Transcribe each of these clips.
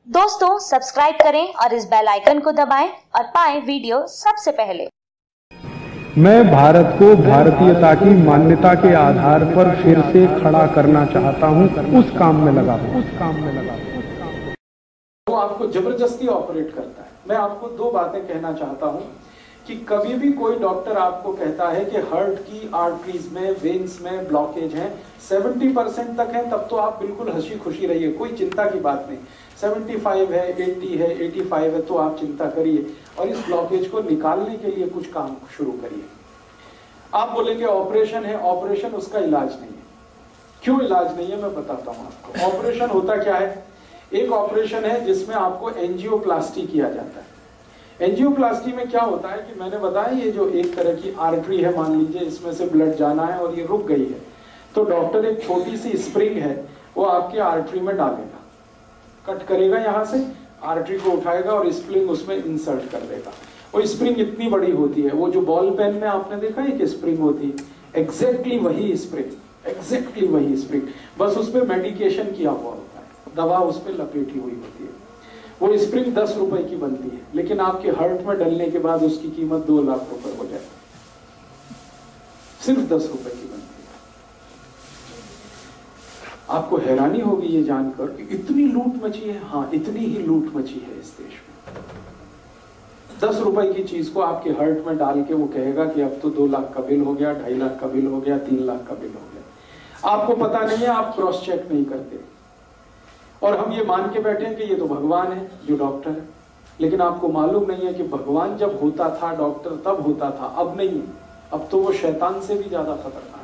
दोस्तों सब्सक्राइब करें और इस बेल आइकन को दबाएं और पाएं वीडियो सबसे पहले। मैं भारत को भारतीयता की मान्यता के आधार पर फिर से खड़ा करना चाहता हूं, उस काम में लगा वो आपको जबरदस्ती ऑपरेट करता है। मैं आपको दो बातें कहना चाहता हूं कि कभी भी कोई डॉक्टर आपको कहता है कि हार्ट की आर्टरीज में, वेन्स में ब्लॉकेज है, 70% तक है, तब तो आप बिल्कुल हंसी खुशी रहिए, कोई चिंता की बात नहीं। 75 है, 80 है, 85 है तो आप चिंता करिए और इस ब्लॉकेज को निकालने के लिए कुछ काम शुरू करिए। आप बोलेंगे ऑपरेशन है, ऑपरेशन उसका इलाज नहीं है। क्यों इलाज नहीं है मैं बताता हूं आपको। ऑपरेशन होता क्या है? एक ऑपरेशन है जिसमें आपको एंजियोप्लास्टी किया जाता है। एंजियोप्लास्टी में क्या होता है कि मैंने बताया ये जो एक तरह की आर्टरी है, मान लीजिए इसमें से ब्लड जाना है और ये रुक गई है, तो डॉक्टर एक छोटी सी स्प्रिंग है वो आपके आर्टरी में डालेगा, कट करेगा, यहाँ से आर्टरी को उठाएगा और स्प्रिंग उसमें इंसर्ट कर देगा। वो स्प्रिंग इतनी बड़ी होती है, वो जो बॉल पेन में आपने देखा है कि स्प्रिंग होती है, एग्जैक्टली वही स्प्रिंग, बस उसमें मेडिकेशन किया हुआ होता है, दवा उस पर लपेटी हुई होती है। वो स्प्रिंग 10 रुपए की बनती है, लेकिन आपके हार्ट में डलने के बाद उसकी कीमत 2 लाख रुपए हो जाए, सिर्फ 10 रुपए की बनती है। आपको हैरानी होगी ये जानकर कि इतनी लूट मची है। हाँ, इतनी ही लूट मची है इस देश में। 10 रुपए की चीज को आपके हार्ट में डाल के वो कहेगा कि अब तो 2 लाख का बिल हो गया, 2.5 लाख का बिल हो गया, 3 लाख का बिल हो गया। आपको पता नहीं है, आप क्रॉस चेक नहीं करते और हम ये मान के बैठे हैं कि ये तो भगवान है जो डॉक्टर है। लेकिन आपको मालूम नहीं है कि भगवान जब होता था डॉक्टर तब होता था, अब नहीं है। अब तो वो शैतान से भी ज्यादा खतरनाक है।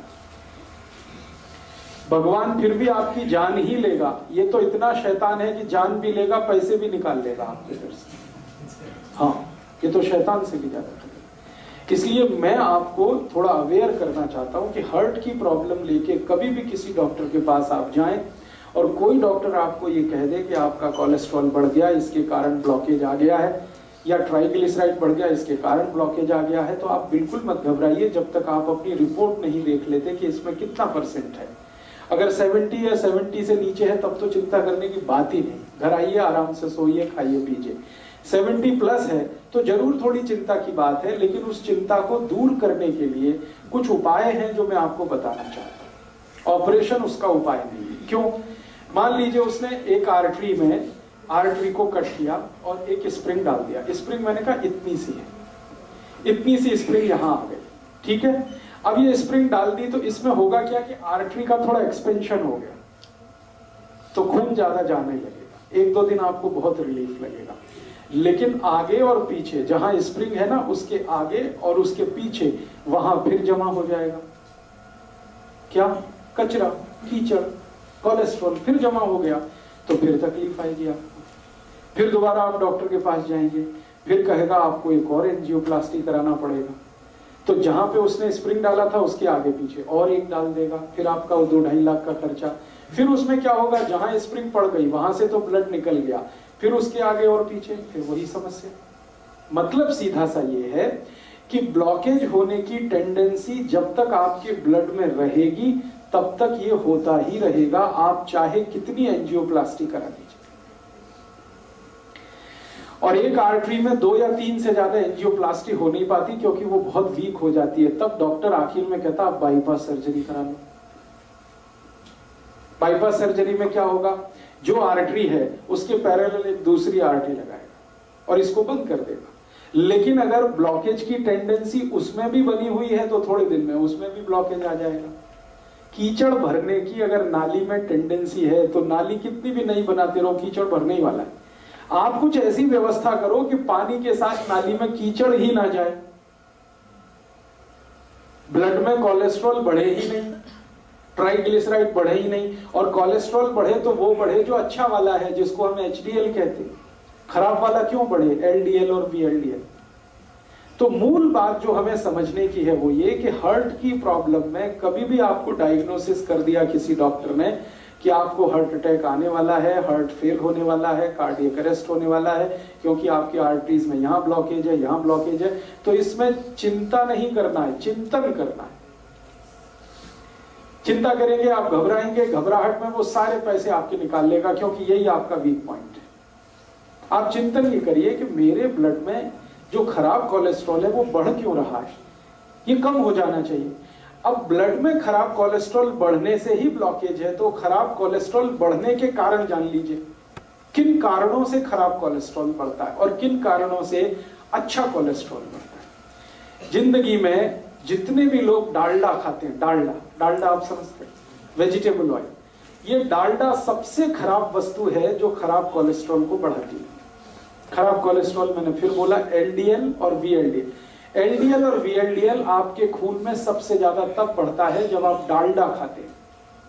भगवान फिर भी आपकी जान ही लेगा, ये तो इतना शैतान है कि जान भी लेगा, पैसे भी निकाल लेगा आपके घर से। हाँ, ये तो शैतान से भी ज्यादा खतरनाक। इसलिए मैं आपको थोड़ा अवेयर करना चाहता हूं कि हार्ट की प्रॉब्लम लेके कभी भी किसी डॉक्टर के पास आप जाएं और कोई डॉक्टर आपको ये कह दे कि आपका कोलेस्ट्रॉल बढ़ गया, इसके कारण ब्लॉकेज आ गया है, या ट्राइग्लिसराइड बढ़ गया, इसके कारण ब्लॉकेज आ गया है, तो आप बिल्कुल मत घबराइए जब तक आप अपनी रिपोर्ट नहीं देख लेते कि इसमें कितना % है। अगर 70 या 70 से नीचे है तब तो चिंता करने की बात ही नहीं। घर आइए, आराम से सोइए, खाइए पीजिए। 70+ है तो जरूर थोड़ी चिंता की बात है, लेकिन उस चिंता को दूर करने के लिए कुछ उपाय हैं जो मैं आपको बताना चाहता हूं। ऑपरेशन उसका उपाय नहीं है। क्यों? मान लीजिए उसने एक आर्टरी को कट किया और एक स्प्रिंग डाल दिया। स्प्रिंग मैंने कहा इतनी सी है, इतनी सी स्प्रिंग यहां आ गई, ठीक है। अब ये स्प्रिंग डाल दी तो इसमें होगा क्या कि आर्टरी का थोड़ा एक्सपेंशन हो गया, तो खून ज्यादा जाने लगेगा। 1-2 दिन आपको बहुत रिलीफ लगेगा, लेकिन आगे और पीछे जहां स्प्रिंग है ना, उसके आगे और उसके पीछे वहां फिर जमा हो जाएगा क्या? कचरा, कीचड़, कोलेस्ट्रॉल फिर जमा हो गया, तो फिर तकलीफ आएगी आपको। फिर दोबारा आप डॉक्टर के पास जाएंगे, फिर कहेगा आपको एक और एंजियोप्लास्टी कराना पड़ेगा। तो जहां पे उसने स्प्रिंग डाला था उसके आगे पीछे और एक डाल देगा, फिर आपका 2-2.5 लाख का खर्चा। फिर उसमें क्या होगा, जहां स्प्रिंग पड़ गई वहां से तो ब्लड निकल गया, फिर उसके आगे और पीछे फिर वही समस्या। मतलब सीधा सा ये है कि ब्लॉकेज होने की टेंडेंसी जब तक आपके ब्लड में रहेगी तब तक ये होता ही रहेगा, आप चाहे कितनी एंजियोप्लास्टी करा दीजिए। और एक आर्टरी में 2 या 3 से ज्यादा एंजियोप्लास्टी हो नहीं पाती क्योंकि वो बहुत वीक हो जाती है। तब डॉक्टर आखिर में कहता आप बाईपास सर्जरी करा लो। बाईपास सर्जरी में क्या होगा, जो आर्टरी है उसके पैरेलल एक दूसरी आर्टरी लगाएगा और इसको बंद कर देगा। लेकिन अगर ब्लॉकेज की टेंडेंसी उसमें भी बनी हुई है तो थोड़े दिन में उसमें भी ब्लॉकेज आ जाएगा। कीचड़ भरने की अगर नाली में टेंडेंसी है तो नाली कितनी भी नहीं बनाते रहो, कीचड़ भरने ही वाला है। आप कुछ ऐसी व्यवस्था करो कि पानी के साथ नाली में कीचड़ ही ना जाए, ब्लड में कोलेस्ट्रॉल बढ़े ही नहीं, ट्राइग्लिसराइड बढ़े ही नहीं। और कोलेस्ट्रॉल बढ़े तो वो बढ़े जो अच्छा वाला है, जिसको हम HDL कहते हैं। खराब वाला क्यों बढ़े, LDL और VLDL। तो मूल बात जो हमें समझने की है वो ये कि हार्ट की प्रॉब्लम में कभी भी आपको डायग्नोसिस कर दिया किसी डॉक्टर ने कि आपको हार्ट अटैक आने वाला है, हार्ट फेल होने वाला है, कार्डियक अरेस्ट होने वाला है क्योंकि आपकी आर्टरीज में यहां ब्लॉकेज है, यहां ब्लॉकेज है, तो इसमें चिंता नहीं करना है, चिंतन करना है। चिंता करेंगे आप, घबराएंगे, घबराहट में वो सारे पैसे आपके निकाल लेगा क्योंकि यही आपका वीक पॉइंट है। आप चिंतन ये करिए कि मेरे ब्लड में जो खराब कोलेस्ट्रॉल है वो बढ़ क्यों रहा है, ये कम हो जाना चाहिए। अब ब्लड में खराब कोलेस्ट्रॉल बढ़ने से ही ब्लॉकेज है, तो खराब कोलेस्ट्रॉल बढ़ने के कारण जान लीजिए। किन कारणों से खराब कोलेस्ट्रॉल बढ़ता है और किन कारणों से अच्छा कोलेस्ट्रॉल बढ़ता है। जिंदगी में जितने भी लोग डालडा खाते हैं, डालडा आप समझते हैं, वेजिटेबल ऑयल, ये डालडा सबसे खराब वस्तु है जो खराब कोलेस्ट्रॉल को बढ़ाती है। खराब कोलेस्ट्रॉल मैंने फिर बोला, एलडीएल और वीएलडीएल। एलडीएल और वीएलडीएल आपके खून में सबसे ज्यादा तब बढ़ता है जब आप डालडा खाते हैं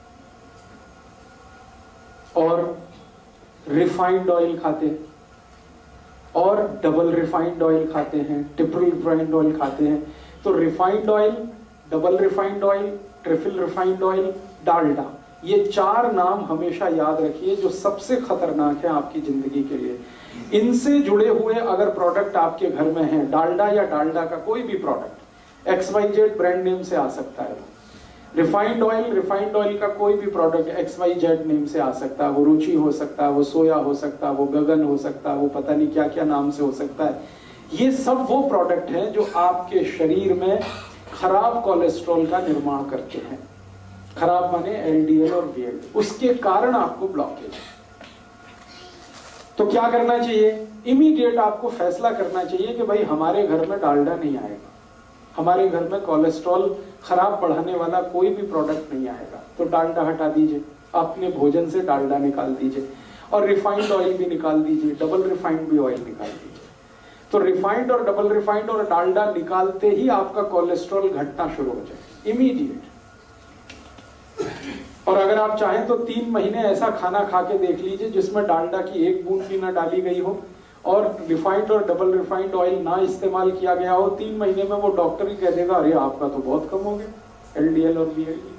और रिफाइंड ऑयल खाते हैं और डबल रिफाइंड ऑयल खाते हैं, ट्रिपल रिफाइंड ऑयल खाते हैं। तो refined oil, double refined oil, triple refined oil, Dalda, ये 4 नाम हमेशा याद रखिए जो सबसे खतरनाक है आपकी जिंदगी के लिए। इनसे जुड़े हुए अगर प्रोडक्ट आपके घर में हैं, डालडा या डालडा का कोई भी प्रोडक्ट, XYZ ब्रांड नेम से आ सकता है। रिफाइंड ऑयल का कोई भी प्रोडक्ट XYZ नेम से आ सकता है। वो रुचि हो सकता है, वो सोया हो सकता है, वो गगन हो सकता है, वो पता नहीं क्या क्या नाम से हो सकता है। ये सब वो प्रोडक्ट हैं जो आपके शरीर में खराब कोलेस्ट्रॉल का निर्माण करते हैं। खराब माने LDL और VLDL, उसके कारण आपको ब्लॉकेज है। तो क्या करना चाहिए? इमीडिएट आपको फैसला करना चाहिए कि भाई हमारे घर में डालडा नहीं आएगा, हमारे घर में कोलेस्ट्रॉल खराब बढ़ाने वाला कोई भी प्रोडक्ट नहीं आएगा। तो डालडा हटा दीजिए, अपने भोजन से डालडा निकाल दीजिए और रिफाइंड ऑयल भी निकाल दीजिए, डबल रिफाइंड भी ऑयल निकाल दीजिए। तो रिफाइंड और डबल रिफाइंड और डालडा निकालते ही आपका कोलेस्ट्रॉल घटना शुरू हो जाए, इमीडिएट। और अगर आप चाहें तो 3 महीने ऐसा खाना खा के देख लीजिए जिसमें डालडा की 1 बूंद भी ना डाली गई हो और रिफाइंड और डबल रिफाइंड ऑयल ना इस्तेमाल किया गया हो। 3 महीने में वो डॉक्टर ही कह देगा अरे आपका तो बहुत कम हो गया LDL और VLDL।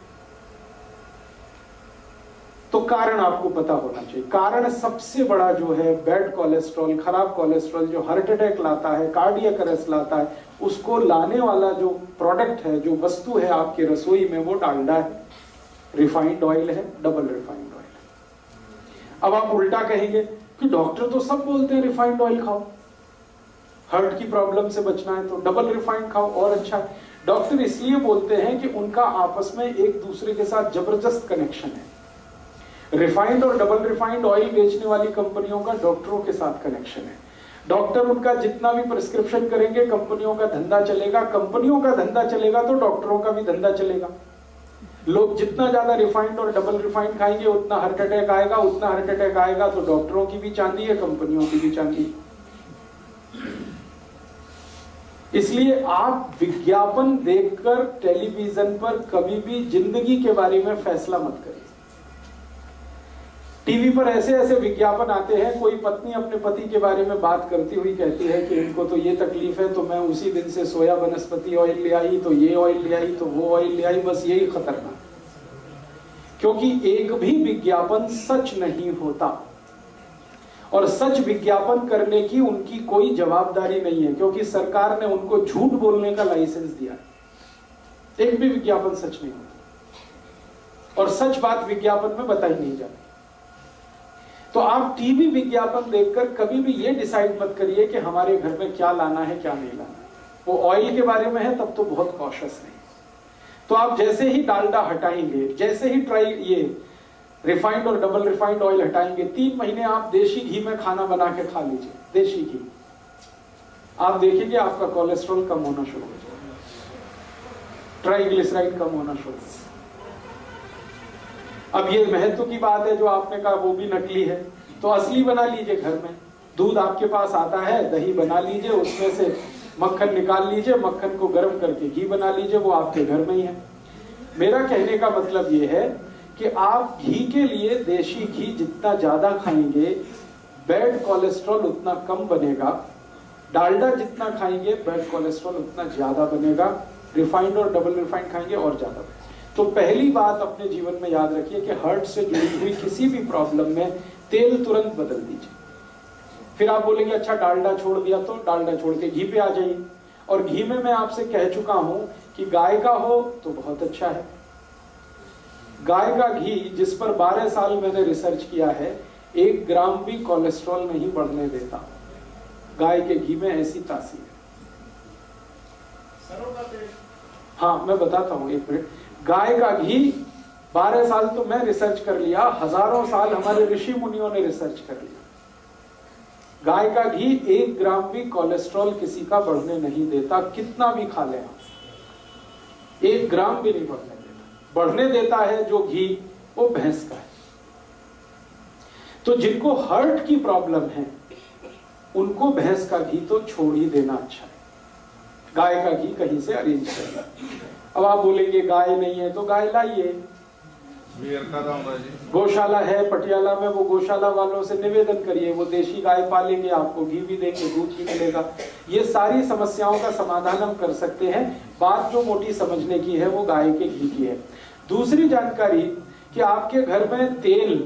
तो कारण आपको पता होना चाहिए। कारण सबसे बड़ा जो है बैड कोलेस्ट्रॉल, खराब कोलेस्ट्रॉल जो हार्ट अटैक लाता है, कार्डियक अरेस्ट लाता है, उसको लाने वाला जो प्रोडक्ट है, जो वस्तु है आपकी रसोई में, वो डालडा है, रिफाइंड ऑयल है, डबल रिफाइंड ऑयल है। अब आप उल्टा कहेंगे कि डॉक्टर तो सब बोलते हैं रिफाइंड ऑयल खाओ, हार्ट की प्रॉब्लम से बचना है तो डबल रिफाइंड खाओ और अच्छा है। डॉक्टर इसलिए बोलते हैं कि उनका आपस में एक दूसरे के साथ जबरदस्त कनेक्शन है। रिफाइंड और डबल रिफाइंड ऑयल बेचने वाली कंपनियों का डॉक्टरों के साथ कनेक्शन है। डॉक्टर उनका जितना भी प्रिस्क्रिप्शन करेंगे, कंपनियों का धंधा चलेगा, कंपनियों का धंधा चलेगा तो डॉक्टरों का भी धंधा चलेगा। लोग जितना ज्यादा रिफाइंड और डबल रिफाइंड खाएंगे उतना हार्ट अटैक आएगा, उतना हार्ट अटैक आएगा तो डॉक्टरों की भी चांदी है, कंपनियों की भी चांदी है। इसलिए आप विज्ञापन देखकर टेलीविजन पर कभी भी जिंदगी के बारे में फैसला मत करिए। टीवी पर ऐसे ऐसे विज्ञापन आते हैं, कोई पत्नी अपने पति के बारे में बात करती हुई कहती है कि इनको तो ये तकलीफ है तो मैं उसी दिन से सोया वनस्पति ऑयल ले आई, तो ये ऑयल ले आई, तो वो ऑयल ले आई, बस यही खतरनाक। क्योंकि एक भी विज्ञापन सच नहीं होता और सच विज्ञापन करने की उनकी कोई जवाबदारी नहीं है, क्योंकि सरकार ने उनको झूठ बोलने का लाइसेंस दिया है। एक भी विज्ञापन सच नहीं होता और सच बात विज्ञापन में बताई नहीं जाती। तो आप टीवी विज्ञापन देखकर कभी भी ये डिसाइड मत करिए कि हमारे घर में क्या लाना है क्या नहीं लाना है। वो ऑयल के बारे में है तब तो बहुत कॉशियस नहीं। तो आप जैसे ही डालडा हटाएंगे, जैसे ही ये रिफाइंड और डबल रिफाइंड ऑयल हटाएंगे, 3 महीने आप देशी घी में खाना बना के खा लीजिए, देशी घी, आप देखेंगे आपका कोलेस्ट्रॉल कम होना शुरू हो जाएगा, ट्राइग्लिसराइड कम होना शुरू हो जाएगा। अब ये महत्व की बात है जो आपने कहा वो भी नकली है, तो असली बना लीजिए घर में। दूध आपके पास आता है, दही बना लीजिए, उसमें से मक्खन निकाल लीजिए, मक्खन को गर्म करके घी बना लीजिए, वो आपके घर में ही है। मेरा कहने का मतलब ये है कि आप घी के लिए देशी घी जितना ज्यादा खाएंगे बैड कोलेस्ट्रॉल उतना कम बनेगा, डालडा जितना खाएंगे बैड कोलेस्ट्रॉल उतना ज्यादा बनेगा, रिफाइंड और डबल रिफाइंड खाएंगे और ज्यादा बनेगा। तो पहली बात अपने जीवन में याद रखिए कि हार्ट से जुड़ी हुई किसी भी प्रॉब्लम में तेल तुरंत बदल दीजिए। फिर आप बोलेंगे अच्छा डालडा छोड़ दिया, तो डालडा छोड़ के घी पे आ जाइए। और घी में मैं आपसे कह चुका हूं कि गाय का हो तो बहुत अच्छा है। गाय का घी जिस पर 12 साल मैंने रिसर्च किया है, 1 ग्राम भी कोलेस्ट्रॉल नहीं बढ़ने देता। गाय के घी में ऐसी तासीर है। हाँ मैं बताता हूँ, 1 मिनट। गाय का घी 12 साल तो मैं रिसर्च कर लिया, हजारों साल हमारे ऋषि मुनियों ने रिसर्च कर लिया। गाय का घी 1 ग्राम भी कोलेस्ट्रॉल किसी का बढ़ने नहीं देता, कितना भी खा ले आप, 1 ग्राम भी नहीं बढ़ने देता। बढ़ने देता है जो घी वो भैंस का है। तो जिनको हार्ट की प्रॉब्लम है उनको भैंस का घी तो छोड़ ही देना अच्छा है, गाय का घी कहीं से अरेंज करना। अब आप बोलेंगे गाय नहीं है तो गाय लाइए, गौशाला है पटियाला में, वो गौशाला वालों से निवेदन करिए, वो देशी गाय पालेंगे, आपको घी भी देंगे, दूध भी मिलेगा। ये सारी समस्याओं का समाधान हम कर सकते हैं। बात जो मोटी समझने की है वो गाय के घी की है। दूसरी जानकारी कि आपके घर में तेल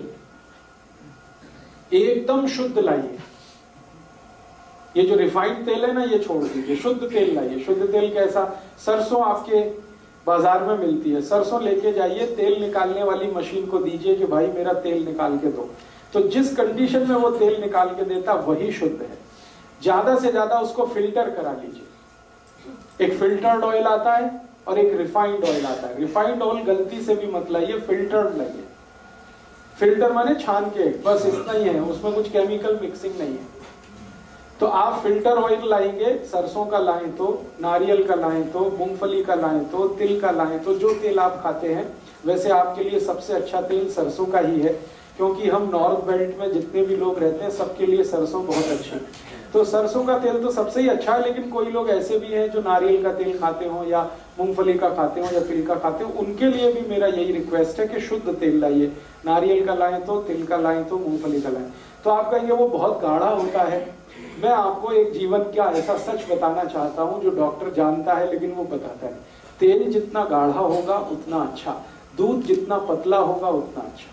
एकदम शुद्ध लाइए। ये जो रिफाइंड तेल है ना ये छोड़ दीजिए, शुद्ध तेल लाइए। शुद्ध तेल कैसा? सरसों आपके बाजार में मिलती है, सरसों लेके जाइए, तेल निकालने वाली मशीन को दीजिए कि भाई मेरा तेल निकाल के दो, तो जिस कंडीशन में वो तेल निकाल के देता वही शुद्ध है। ज्यादा से ज्यादा उसको फिल्टर करा लीजिए। एक फिल्टर्ड ऑयल आता है और एक रिफाइंड ऑयल आता है। रिफाइंड ऑयल गलती से भी मत लाइए, फिल्टर्ड लाइए। फिल्टर माने छान के, बस इतना ही है, उसमें कुछ केमिकल मिक्सिंग नहीं है। तो आप फिल्टर ऑयल लाएंगे, सरसों का लाएं तो, नारियल का लाएं तो, मूंगफली का लाएं तो, तिल का लाएं तो, जो तेल आप खाते हैं। वैसे आपके लिए सबसे अच्छा तेल सरसों का ही है, क्योंकि हम नॉर्थ बेल्ट में जितने भी लोग रहते हैं सबके लिए सरसों बहुत अच्छी है। तो सरसों का तेल तो सबसे ही अच्छा है, लेकिन कोई लोग ऐसे भी हैं जो नारियल का तेल खाते हो या मूंगफली का खाते हो या तिल का खाते हो, उनके लिए भी मेरा यही रिक्वेस्ट है कि शुद्ध तेल लाइए। नारियल का लाएं तो, तिल का लाएं तो, मूंगफली का लाएं तो। आप कहेंगे वो बहुत गाढ़ा होता है। मैं आपको एक जीवन का ऐसा सच बताना चाहता हूं जो डॉक्टर जानता है लेकिन वो बताता है। तेल जितना गाढ़ा होगा उतना अच्छा, दूध जितना पतला होगा उतना अच्छा।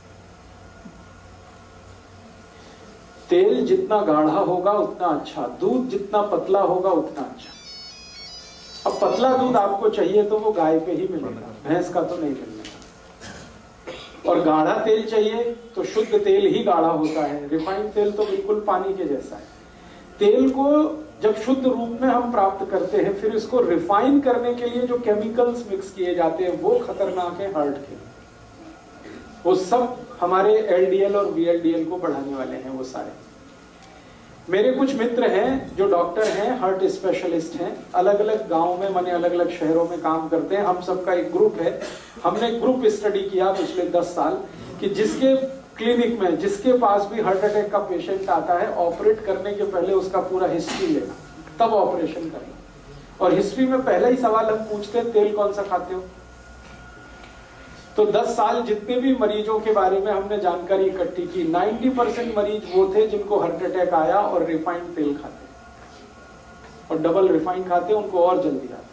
तेल जितना गाढ़ा होगा उतना अच्छा, दूध जितना पतला होगा उतना अच्छा। अब पतला दूध आपको चाहिए तो वो गाय पे ही मिलेगा, भैंस का तो नहीं मिलेगा। और गाढ़ा तेल चाहिए तो शुद्ध तेल ही गाढ़ा होता है, रिफाइंड तेल तो बिल्कुल पानी के जैसा है। तेल को जब शुद्ध रूप में हम प्राप्त करते हैं, फिर इसको रिफाइन करने के लिए जो केमिकल्स मिक्स किए जाते हैं वो खतरनाक है हार्ट के। वो सब हमारे एलडीएल और वीएलडीएल को बढ़ाने वाले हैं वो सारे। मेरे कुछ मित्र हैं जो डॉक्टर हैं, हार्ट स्पेशलिस्ट हैं, अलग अलग गांव में, माने अलग अलग शहरों में काम करते हैं। हम सबका एक ग्रुप है। हमने ग्रुप स्टडी किया पिछले 10 साल कि जिसके क्लिनिक में, जिसके पास भी हार्ट अटैक का पेशेंट आता है, ऑपरेट करने के पहले उसका पूरा हिस्ट्री लेना, तब ऑपरेशन करना। और हिस्ट्री में पहला ही सवाल हम पूछते हैं, तेल कौन सा खाते हो? तो 10 साल जितने भी मरीजों के बारे में हमने जानकारी इकट्ठी की, 90% मरीज वो थे जिनको हार्ट अटैक आया और रिफाइंड तेल खाते, और डबल रिफाइंड खाते, उनको और जल्दी आता है।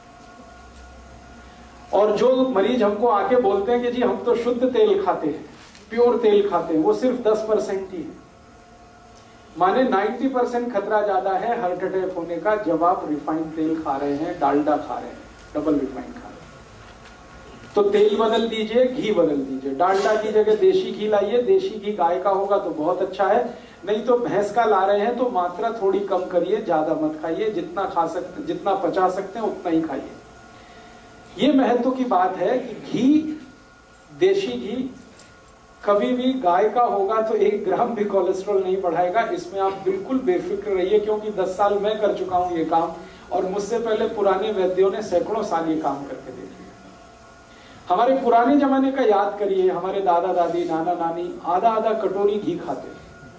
और जो मरीज हमको आके बोलते हैं कि जी हम तो शुद्ध तेल खाते हैं, प्योर तेल खाते हैं, वो सिर्फ 10% ही है। माने 90% खतरा ज्यादा है हार्ट अटैक होने का जब आप रिफाइंड तेल खा रहे हैं, डालडा खा रहे हैं, डबल रिफाइंड खा रहे हैं। तो तेल बदल दीजिए, घी बदल दीजिए। डालडा की जगह देशी घी लाइए। देशी घी गाय का होगा तो बहुत अच्छा है, नहीं तो भैंस का ला रहे हैं तो मात्रा थोड़ी कम करिए, ज्यादा मत खाइए। जितना खा सकते, जितना पचा सकते हैं उतना ही खाइए। ये महत्व की बात है कि घी, देशी घी कभी भी गाय का होगा तो 1 ग्राम भी कोलेस्ट्रॉल नहीं बढ़ाएगा। इसमें आप बिल्कुल बेफिक्र रहिए, क्योंकि 10 साल मैं कर चुका हूं ये काम, और मुझसे पहले पुराने वैद्यों ने सैकड़ों साल ये काम करके देख लिया। हमारे पुराने जमाने का याद करिए, हमारे दादा दादी, नाना नानी आधा आधा कटोरी घी खाते,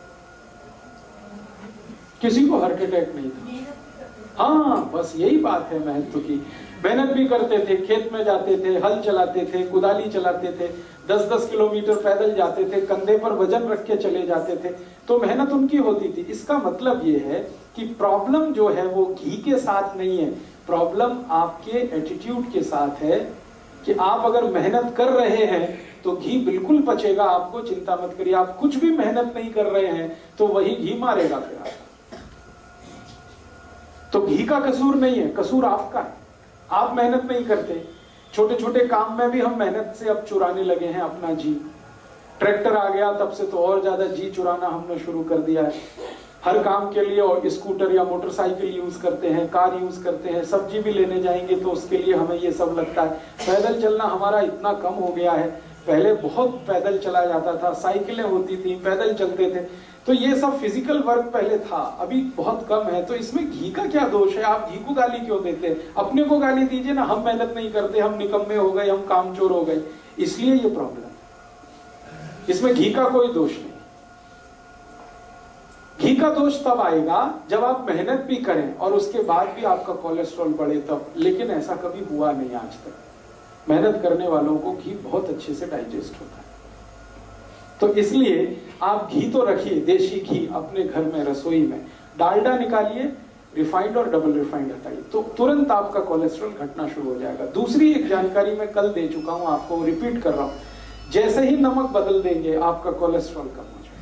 किसी को हार्ट अटैक नहीं था। हाँ, बस यही बात है महत्व की। मेहनत भी करते थे, खेत में जाते थे, हल चलाते थे, कुदाली चलाते थे, 10-10 किलोमीटर पैदल जाते थे, कंधे पर वजन रख के चले जाते थे, तो मेहनत उनकी होती थी। इसका मतलब ये है कि प्रॉब्लम जो है वो घी के साथ नहीं है, प्रॉब्लम आपके एटीट्यूड के साथ है कि आप अगर मेहनत कर रहे हैं तो घी बिल्कुल पचेगा, आपको चिंता मत करिए। आप कुछ भी मेहनत नहीं कर रहे हैं तो वही घी मारेगा फिर आपको। तो घी का कसूर नहीं है, कसूर आपका है। आप मेहनत नहीं करते, छोटे छोटे काम में भी हम मेहनत से अब चुराने लगे हैं अपना जी। ट्रैक्टर आ गया तब से तो और ज्यादा जी चुराना हमने शुरू कर दिया है। हर काम के लिए और स्कूटर या मोटरसाइकिल यूज करते हैं, कार यूज करते हैं, सब्जी भी लेने जाएंगे तो उसके लिए हमें ये सब लगता है। पैदल चलना हमारा इतना कम हो गया है, पहले बहुत पैदल चला जाता था, साइकिलें होती थी, पैदल चलते थे, तो ये सब फिजिकल वर्क पहले था, अभी बहुत कम है। तो इसमें घी का क्या दोष है? आप घी को गाली क्यों देते हैं? अपने को गाली दीजिए ना, हम मेहनत नहीं करते, हम निकम्मे हो गए, हम कामचोर हो गए, इसलिए ये प्रॉब्लम है। इसमें घी का कोई दोष नहीं। घी का दोष तब आएगा जब आप मेहनत भी करें और उसके बाद भी आपका कोलेस्ट्रॉल बढ़े तब, लेकिन ऐसा कभी हुआ नहीं आज तक। मेहनत करने वालों को घी बहुत अच्छे से डाइजेस्ट होता है। तो इसलिए आप घी तो रखिए, देशी घी अपने घर में, रसोई में। डालडा निकालिए, रिफाइंड और डबल रिफाइंड हटाइए, तो तुरंत आपका कोलेस्ट्रॉल घटना शुरू हो जाएगा। दूसरी एक जानकारी मैं कल दे चुका हूं, आपको रिपीट कर रहा हूं, जैसे ही नमक बदल देंगे आपका कोलेस्ट्रॉल कम हो जाएगा।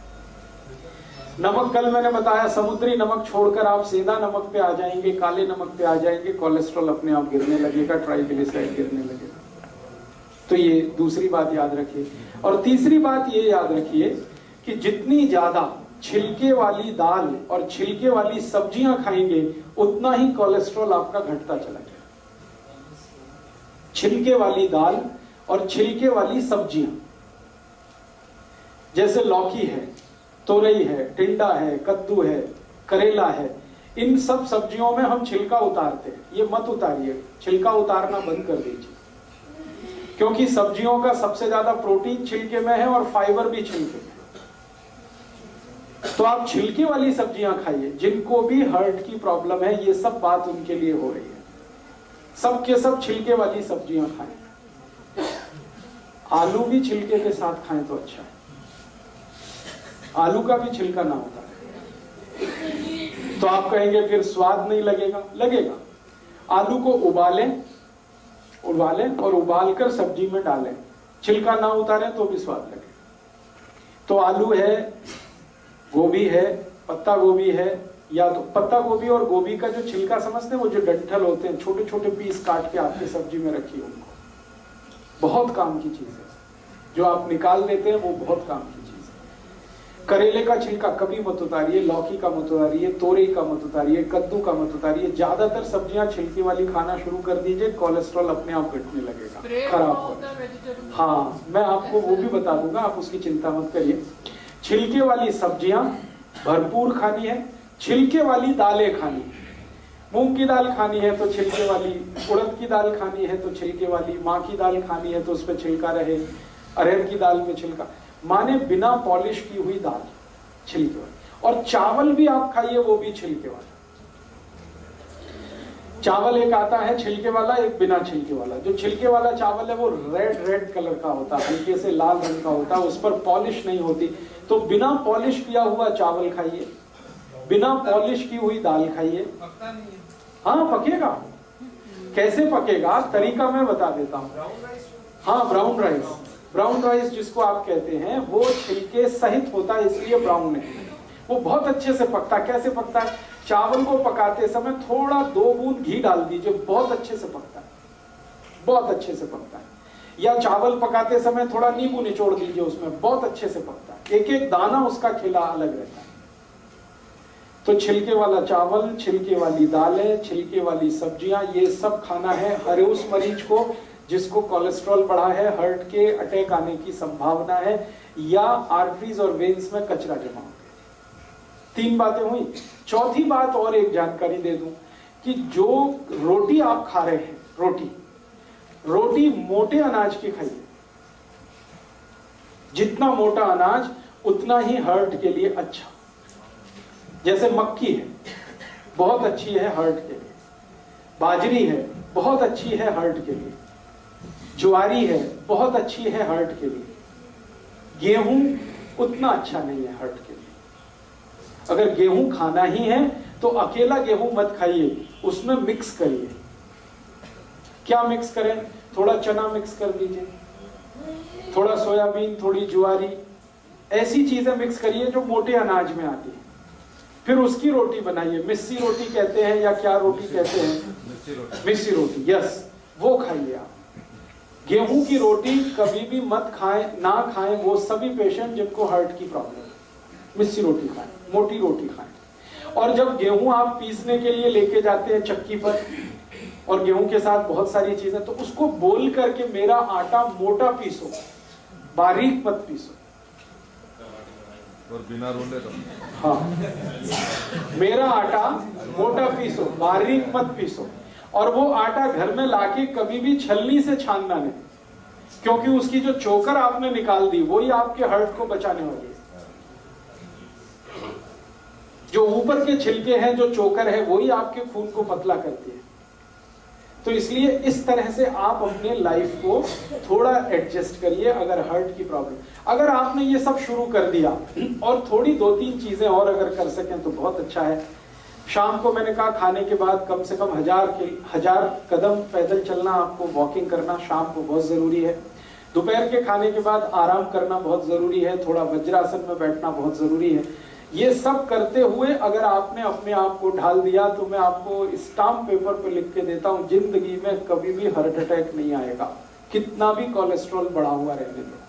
नमक कल मैंने बताया, समुद्री नमक छोड़कर आप सेंधा नमक पे आ जाएंगे, काले नमक पे आ जाएंगे, कोलेस्ट्रॉल अपने आप गिरने लगेगा, ट्राइग्लिसराइड गिरने लगेगा। तो ये दूसरी बात याद रखिए। और तीसरी बात ये याद रखिए कि जितनी ज्यादा छिलके वाली दाल और छिलके वाली सब्जियां खाएंगे उतना ही कोलेस्ट्रॉल आपका घटता चला जाएगा। छिलके वाली दाल और छिलके वाली सब्जियां, जैसे लौकी है, तोरई है, टिंडा है, कद्दू है, करेला है, इन सब सब्जियों में हम छिलका उतारते हैं। ये मत उतारिए, छिलका उतारना बंद कर दीजिए, क्योंकि सब्जियों का सबसे ज्यादा प्रोटीन छिलके में है और फाइबर भी छिलके में। तो आप छिलके वाली सब्जियां खाइए। जिनको भी हार्ट की प्रॉब्लम है, ये सब बात उनके लिए हो रही है, सब के सब छिलके वाली सब्जियां खाएं। आलू भी छिलके के साथ खाएं तो अच्छा है, आलू का भी छिलका ना होता है। तो आप कहेंगे फिर स्वाद नहीं लगेगा, लगेगा। आलू को उबालें और उबालकर सब्जी में डालें, छिलका ना उतारें तो भी स्वाद लगे। तो आलू है, गोभी है, पत्ता गोभी है, या तो पत्ता गोभी और गोभी का जो छिलका समझते हैं, वो जो डंठल होते हैं, छोटे छोटे पीस काट के आपकी सब्जी में रखिए, उनको बहुत काम की चीज है। जो आप निकाल देते हैं वो बहुत काम की चीज है। करेले का छिलका कभी मत उतारिए, लौकी का मत उतारिए, तोरई का मत उतारिए, कद्दू का मत उतारिए। ज्यादातर सब्जियां छिलके वाली खाना शुरू कर दीजिए, कोलेस्ट्रॉल अपने आप घटने लगेगा, खराब हो। हाँ, मैं आपको वो भी बता दूंगा, आप उसकी चिंता मत करिए। छिलके वाली सब्जियां भरपूर खानी है, छिलके वाली दालें खानी है। मूंग की दाल खानी है तो छिलके वाली, उड़द की दाल खानी है तो छिलके वाली, माँ की दाल खानी है तो उस पर छिलका रहे, अरहर की दाल में छिलका, माने बिना पॉलिश की हुई दाल छिलके वाली। और चावल भी आप खाइए, वो भी छिलके वाला। चावल एक आता है छिलके वाला, एक बिना छिलके वाला। जो छिलके वाला चावल है वो रेड कलर का होता है, हल्के से लाल रंग का होता है, उस पर पॉलिश नहीं होती। तो बिना पॉलिश किया हुआ चावल खाइए, बिना पॉलिश की हुई दाल खाइए। हाँ, पकेगा। कैसे पकेगा, तरीका मैं बता देता हूँ। हाँ, ब्राउन राइस, ब्राउन राइस जिसको आप कहते हैं, वो छिलके सहित होता है, इसलिए ब्राउन है। वो बहुत अच्छे से पकता है। कैसे पकता है? चावल को पकाते समय थोड़ा 2 बूंद घी डाल दीजिए, बहुत अच्छे से पकता है, बहुत अच्छे से पकता है। या चावल पकाते समय थोड़ा नींबू निचोड़ दीजिए उसमें, बहुत अच्छे से पकता है। एक एक दाना उसका खिला अलग रहता है। तो छिलके वाला चावल, छिलके वाली दालें, छिलके वाली सब्जियां, ये सब खाना है। हर उस मरीज को जिसको कोलेस्ट्रॉल बढ़ा है, हार्ट के अटैक आने की संभावना है, या आर्टरीज और वेन्स में कचरा जमा हो गया। 3 बातें हुई। चौथी बात और एक जानकारी दे दूं कि जो रोटी आप खा रहे हैं, रोटी मोटे अनाज की खाइए। जितना मोटा अनाज उतना ही हार्ट के लिए अच्छा। जैसे मक्की है, बहुत अच्छी है हार्ट के लिए। बाजरी है, बहुत अच्छी है हार्ट के लिए। ज्वारी है, बहुत अच्छी है हार्ट के लिए। गेहूं उतना अच्छा नहीं है हार्ट के लिए। अगर गेहूं खाना ही है तो अकेला गेहूं मत खाइए, उसमें मिक्स करिए। क्या मिक्स करें? थोड़ा चना मिक्स कर दीजिए, थोड़ा सोयाबीन, थोड़ी ज्वारी, ऐसी चीजें मिक्स करिए जो मोटे अनाज में आती है। फिर उसकी रोटी बनाइए, मिस्सी रोटी कहते हैं या क्या रोटी कहते हैं, मिस्सी रोटी, यस, वो खाइए आप। गेहूं की रोटी कभी भी मत खाएं, ना खाएं वो सभी पेशेंट जिनको हार्ट की प्रॉब्लम है। मिस्सी रोटी खाएं, मोटी रोटी खाएं। और जब गेहूं आप पीसने के लिए लेके जाते हैं चक्की पर और गेहूं के साथ बहुत सारी चीजें, तो उसको बोल करके मेरा आटा मोटा पीसो, बारीक मत पीसो। और बिना रोले तो हाँ, मेरा आटा मोटा पीसो, बारीक मत पीसो। और वो आटा घर में लाके कभी भी छलनी से छानना नहीं, क्योंकि उसकी जो चोकर आपने निकाल दी वही आपके हार्ट को बचाने वाली है। जो ऊपर के छिलके हैं, जो चोकर है, वही आपके खून को पतला करती है। तो इसलिए इस तरह से आप अपने लाइफ को थोड़ा एडजस्ट करिए। अगर हार्ट की प्रॉब्लम, अगर आपने ये सब शुरू कर दिया और थोड़ी 2-3 चीजें और अगर कर सकें तो बहुत अच्छा है। शाम को मैंने कहा खाने के बाद कम से कम 1000 कदम पैदल चलना, आपको वॉकिंग करना शाम को बहुत जरूरी है। दोपहर के खाने के बाद आराम करना बहुत जरूरी है, थोड़ा वज्रासन में बैठना बहुत जरूरी है। ये सब करते हुए अगर आपने अपने आप को ढाल दिया तो मैं आपको स्टाम्प पेपर पर लिख के देता हूं, जिंदगी में कभी भी हार्ट अटैक नहीं आएगा, कितना भी कोलेस्ट्रॉल बढ़ा हुआ रहने दो।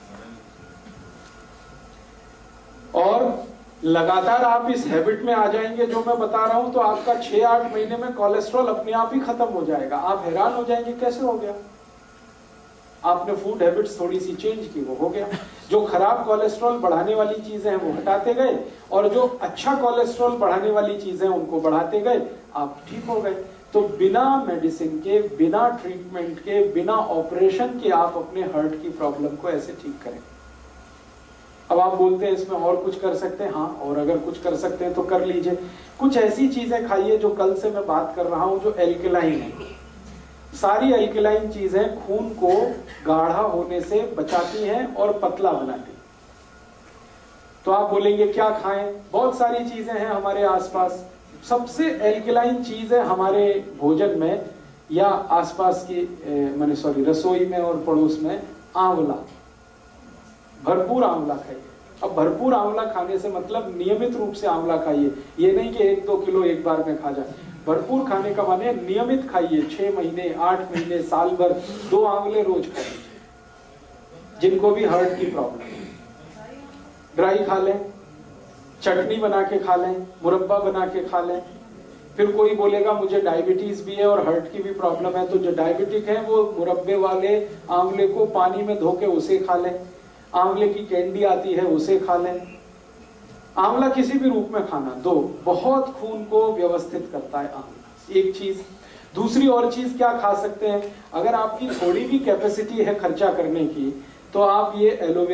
और लगातार आप इस हैबिट में आ जाएंगे जो मैं बता रहा हूं, तो आपका 6-8 महीने में कोलेस्ट्रॉल अपने आप ही खत्म हो जाएगा। आप हैरान हो जाएंगे कैसे हो गया। आपने फूड हैबिट्स थोड़ी सी चेंज की, वो हो गया। जो खराब कोलेस्ट्रॉल बढ़ाने वाली चीजें हैं वो हटाते गए, और जो अच्छा कोलेस्ट्रॉल बढ़ाने वाली चीजें हैं उनको बढ़ाते गए, आप ठीक हो गए। तो बिना मेडिसिन के, बिना ट्रीटमेंट के, बिना ऑपरेशन के आप अपने हार्ट की प्रॉब्लम को ऐसे ठीक करें। अब आप बोलते हैं इसमें और कुछ कर सकते हैं, हाँ, और अगर कुछ कर सकते हैं तो कर लीजिए। कुछ ऐसी चीजें खाइए जो कल से मैं बात कर रहा हूं, जो एल्कलाइन है। सारी एल्कलाइन चीजें खून को गाढ़ा होने से बचाती हैं और पतला बनाती। तो आप बोलेंगे क्या खाएं, बहुत सारी चीजें हैं हमारे आसपास। सबसे एल्कलाइन चीज है हमारे भोजन में या आसपास की रसोई में और पड़ोस में, आंवला। भरपूर आंवला खाइए। अब भरपूर आंवला खाने से मतलब नियमित रूप से आंवला खाइए, ये नहीं कि 1-2 किलो एक बार में खा जाए। भरपूर खाने का माने नियमित खाइए, 6 महीने, 8 महीने, साल भर 2 आंवले रोज खाइए। जिनको भी हार्ट की प्रॉब्लम है, ड्राई खा लें, चटनी बना के खा लें, मुरब्बा बना के खा लें। फिर कोई बोलेगा मुझे डायबिटीज भी है और हार्ट की भी प्रॉब्लम है, तो जो डायबिटिक है वो मुरब्बे वाले आंवले को पानी में धो के उसे खा लें। आंवले की कैंडी आती है उसे खा लें। आंवला किसी भी रूप में खाना, 2 बहुत खून को व्यवस्थित करता है आंवला, एक चीज। दूसरी और चीज क्या खा सकते हैं, अगर आपकी थोड़ी भी कैपेसिटी है खर्चा करने की, तो आप ये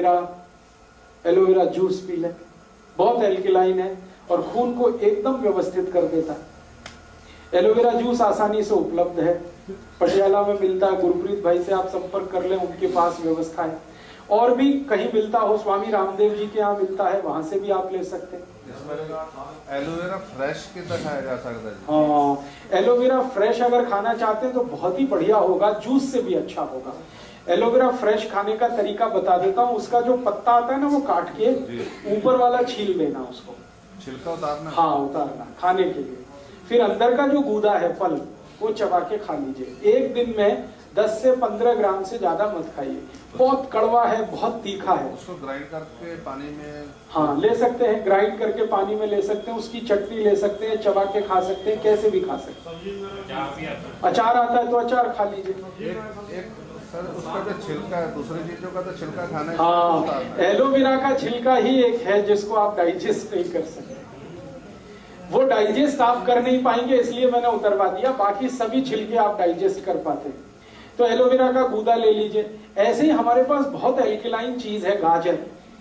एलोवेरा जूस पी लें। बहुत एल्कलाइन है और खून को एकदम व्यवस्थित कर देता है। एलोवेरा जूस आसानी से उपलब्ध है, पटियाला में मिलता है। गुरप्रीत भाई से आप संपर्क कर लें, उनके पास व्यवस्था है। और भी कहीं मिलता हो, स्वामी रामदेव जी के यहाँ मिलता है, वहां से भी आप ले सकते हैं। एलोवेरा फ्रेश कितना खाया जा सकता है? हाँ, एलोवेरा फ्रेश अगर खाना चाहते हैं तो बहुत ही बढ़िया होगा, जूस से भी अच्छा होगा। एलोवेरा फ्रेश खाने का तरीका बता देता हूँ। उसका जो पत्ता आता है ना, वो काट के ऊपर वाला छील लेना, उसको छिलका उतारना। हाँ, उतारना खाने के लिए। फिर अंदर का जो गूदा है, फल, वो चबा के खा लीजिए। एक दिन में 10 से 15 ग्राम से ज्यादा मत खाइए। बहुत कड़वा है, बहुत तीखा है। उसको ग्राइंड करके पानी में, हाँ, ले सकते हैं, ग्राइंड करके पानी में ले सकते हैं, उसकी चटनी ले सकते हैं, चबा के खा सकते हैं, कैसे भी खा सकते हैं। अचार आता है तो अचार खा लीजिए। एक सर, उसका जो छिलका है, दूसरी चीजों का तो छिलका खाना है। हाँ, एलोवेरा का छिलका ही एक है जिसको आप डाइजेस्ट नहीं कर सकते। वो डाइजेस्ट आप कर नहीं पाएंगे, इसलिए मैंने उतरवा दिया। बाकी सभी छिलके आप डाइजेस्ट कर पाते हैं। तो एलोवेरा का गूदा ले लीजिए। ऐसे ही हमारे पास बहुत एल्कलाइन चीज है, गाजर।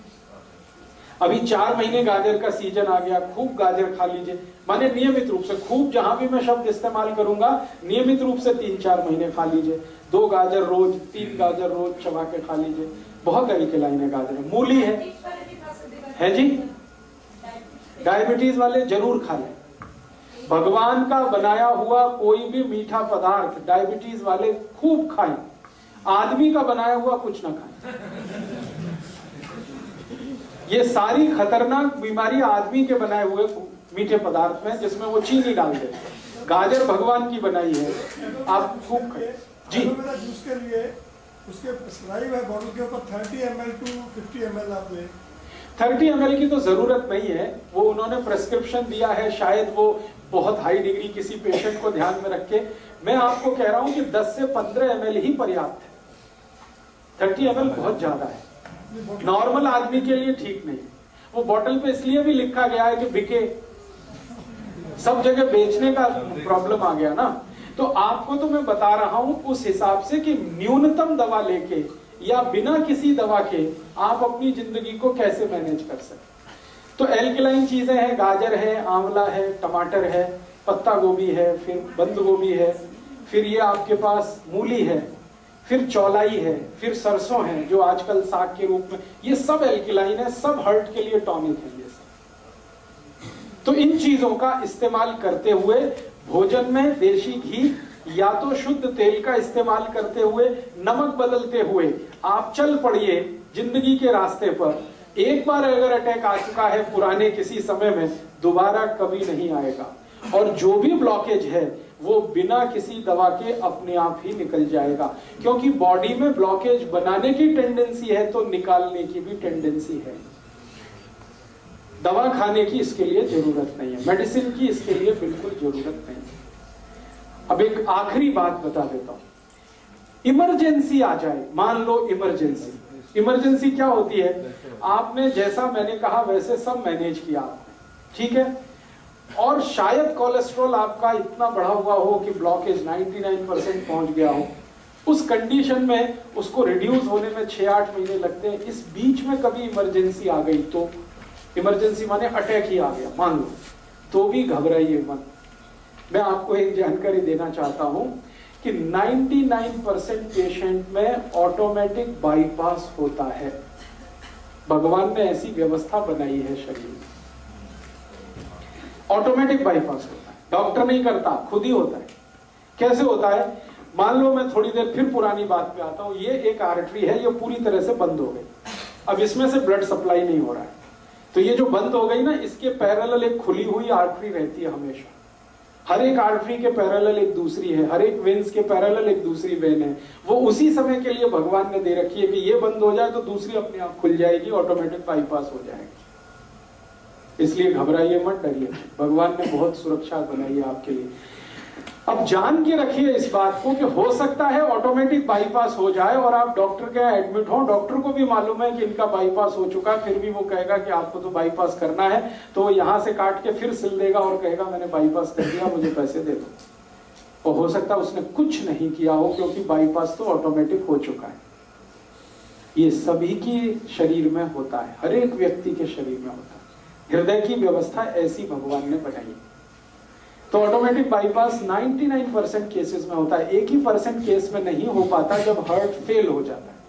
अभी 4 महीने गाजर का सीजन आ गया, खूब गाजर खा लीजिए। माने नियमित रूप से, खूब जहां भी मैं शब्द इस्तेमाल करूंगा, नियमित रूप से 3-4 महीने खा लीजिए। 2 गाजर रोज, 3 गाजर रोज चबा के खा लीजिए। बहुत एल्कलाइन है गाजर। मूली है जी, डायबिटीज वाले जरूर खा लें। भगवान का बनाया हुआ कोई भी मीठा पदार्थ डायबिटीज वाले खूब खाएं। आदमी का बनाया हुआ कुछ ना खाएं। ये सारी खतरनाक बीमारी आदमी के बनाए हुए मीठे पदार्थ में, जिसमें वो चीनी डाल देते हैं। गाजर भगवान की बनाई है, आप खूब खाएं जी। जूस के लिए उसके प्रिस्क्राइब है बॉटल के ऊपर 30 ml टू 50 ml आप लें। 30 ml की तो जरूरत नहीं है, वो उन्होंने प्रेस्क्रिप्शन दिया है, शायद वो बहुत हाई डिग्री किसी पेशेंट को ध्यान में रख के। मैं आपको कह रहा हूं कि 10 से 15 ml ही पर्याप्त है। 30 ml बहुत ज्यादा है, नॉर्मल आदमी के लिए ठीक नहीं। वो बोतल पे इसलिए भी लिखा गया है कि बिके, सब जगह बेचने का प्रॉब्लम आ गया ना। तो आपको तो मैं बता रहा हूं उस हिसाब से कि न्यूनतम दवा लेके या बिना किसी दवा के आप अपनी जिंदगी को कैसे मैनेज कर सकते। तो एल्कलाइन चीजें हैं, गाजर है, आंवला है, टमाटर है, पत्ता गोभी है, फिर बंद गोभी है, फिर ये आपके पास मूली है, फिर चौलाई है, फिर सरसों है जो आजकल साग के रूप में, ये सब एल्कलाइन है, सब हार्ट के लिए टॉनिक है ये सब। तो इन चीजों का इस्तेमाल करते हुए भोजन में देशी घी या तो शुद्ध तेल का इस्तेमाल करते हुए, नमक बदलते हुए आप चल पड़िए जिंदगी के रास्ते पर। एक बार अगर अटैक आ चुका है पुराने किसी समय में, दोबारा कभी नहीं आएगा। और जो भी ब्लॉकेज है वो बिना किसी दवा के अपने आप ही निकल जाएगा, क्योंकि बॉडी में ब्लॉकेज बनाने की टेंडेंसी है तो निकालने की भी टेंडेंसी है। दवा खाने की इसके लिए जरूरत नहीं है, मेडिसिन की इसके लिए बिल्कुल जरूरत नहीं है। अब एक आखिरी बात बता देता हूं, इमरजेंसी आ जाए, मान लो इमरजेंसी। इमरजेंसी क्या होती है? आपने जैसा मैंने कहा वैसे सब मैनेज किया आपने, ठीक है, और शायद कोलेस्ट्रॉल आपका इतना बढ़ा हुआ हो कि ब्लॉकेज 99% पहुंच गया हो। उस कंडीशन में उसको रिड्यूस होने में 6-8 महीने लगते हैं। इस बीच में कभी इमरजेंसी आ गई तो, इमरजेंसी माने अटैक ही आ गया मान लो, तो भी घबराइए मत। मैं आपको एक जानकारी देना चाहता हूं कि 99% पेशेंट में ऑटोमेटिक बाईपास होता है। भगवान ने ऐसी व्यवस्था बनाई है शरीर में, ऑटोमेटिक बाईपास होता है, डॉक्टर नहीं करता, खुद ही होता है। कैसे होता है? मान लो मैं थोड़ी देर फिर पुरानी बात पे आता हूं, ये एक आर्टरी है, ये पूरी तरह से बंद हो गई, अब इसमें से ब्लड सप्लाई नहीं हो रहा है, तो ये जो बंद हो गई ना, इसके पैरेलल एक खुली हुई आर्टरी रहती है हमेशा। हर एक आर्टरी के पैरेलल एक दूसरी है, हर एक वेन्स के पैरेलल एक दूसरी वेन है। वो उसी समय के लिए भगवान ने दे रखी है कि ये बंद हो जाए तो दूसरी अपने आप खुल जाएगी, ऑटोमेटिक बाईपास हो जाएगी। इसलिए घबराइए मत, डरिए, भगवान ने बहुत सुरक्षा बनाई है आपके लिए। अब जान के रखिए इस बात को कि हो सकता है ऑटोमेटिक बाईपास हो जाए और आप डॉक्टर के यहाँ एडमिट हो, डॉक्टर को भी मालूम है कि इनका बाईपास हो चुका, फिर भी वो कहेगा कि आपको तो बाईपास करना है, तो वो यहां से काट के फिर सिल देगा और कहेगा मैंने बाईपास कर दिया, मुझे पैसे दे दो। और हो सकता है उसने कुछ नहीं किया हो, क्योंकि बाईपास तो ऑटोमेटिक हो चुका है। ये सभी के शरीर में होता है, हर एक व्यक्ति के शरीर में होता है। हृदय की व्यवस्था ऐसी भगवान ने बनाई। तो ऑटोमेटिक बाईपास 99% केसेस में होता है। 1% केस में नहीं हो पाता जब हार्ट फेल हो जाता है,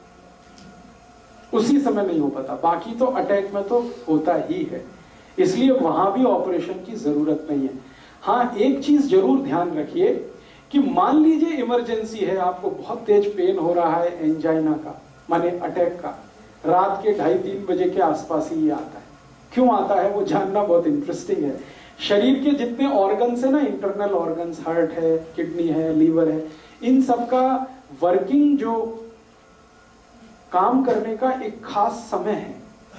उसी समय नहीं हो पाता, बाकी तो अटैक में तो होता ही है। इसलिए वहां भी ऑपरेशन की जरूरत नहीं है। हाँ, एक चीज जरूर ध्यान रखिए कि मान लीजिए इमरजेंसी है, आपको बहुत तेज पेन हो रहा है, एंजाइना का माने अटैक का, रात के 2:30-3 बजे के आसपास ही ये आता है। क्यों आता है वो जानना बहुत इंटरेस्टिंग है। शरीर के जितने ऑर्गन्स है ना, इंटरनल ऑर्गन्स, हार्ट है, किडनी है, लीवर है, इन सब का वर्किंग जो काम करने का एक खास समय है।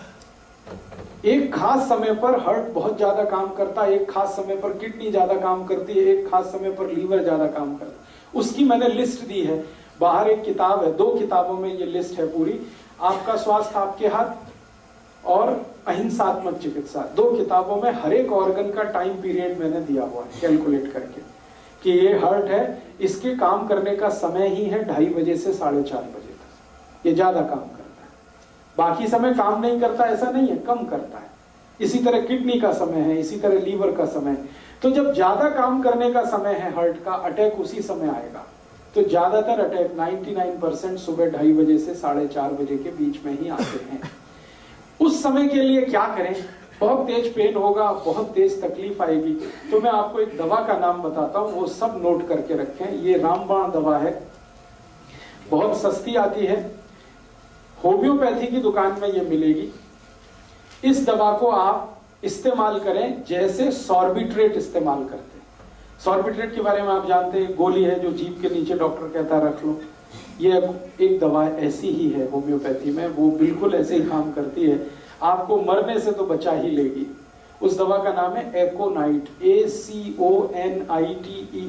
एक खास समय पर हार्ट बहुत ज्यादा काम करता है, एक खास समय पर किडनी ज्यादा काम करती है, एक खास समय पर लीवर ज्यादा काम करता है। उसकी मैंने लिस्ट दी है, बाहर एक किताब है, 2 किताबों में ये लिस्ट है पूरी। आपका स्वास्थ्य आपके हाथ और अहिंसात्मक चिकित्सा, 2 किताबों में हर एक ऑर्गन का टाइम पीरियड मैंने दिया हुआ है कैलकुलेट करके कि ये हार्ट है, इसके काम करने का समय ही है 2:30 बजे से 4:30 बजे तक, ये ज्यादा काम करता है। बाकी समय काम नहीं करता ऐसा नहीं है, कम करता है। इसी तरह किडनी का समय है, इसी तरह लीवर का समय। तो जब ज्यादा काम करने का समय है हार्ट का, अटैक उसी समय आएगा। तो ज्यादातर अटैक 99% सुबह 2:30 बजे से 4:30 बजे के बीच में ही आते हैं। उस समय के लिए क्या करें? बहुत तेज पेन होगा, बहुत तेज तकलीफ आएगी, तो मैं आपको एक दवा का नाम बताता हूं, वो सब नोट करके रखें। ये रामबाण दवा है, बहुत सस्ती आती है, होम्योपैथी की दुकान में ये मिलेगी। इस दवा को आप इस्तेमाल करें जैसे सॉर्बिट्रेट इस्तेमाल करते हैं। सॉर्बिट्रेट के बारे में आप जानते हैं, गोली है जो जीभ के नीचे डॉक्टर कहता है रख लो, ये एक दवा ऐसी ही है होम्योपैथी में, वो बिल्कुल ऐसे ही काम करती है, आपको मरने से तो बचा ही लेगी। उस दवा का नाम है एकोनाइट, ACONITE,